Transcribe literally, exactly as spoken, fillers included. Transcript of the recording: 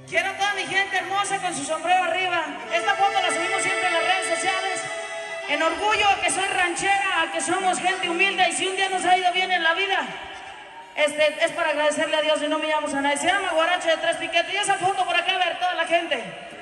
Quiero a toda mi gente hermosa con su sombrero arriba. Esta foto la subimos siempre en las redes sociales. En orgullo a que soy ranchera, a que somos gente humilde y si un día nos ha ido bien en la vida, este, es para agradecerle a Dios y no me llamo a nadie. Se llama Guarache de Tres Piquetes y esa foto por acá a ver toda la gente.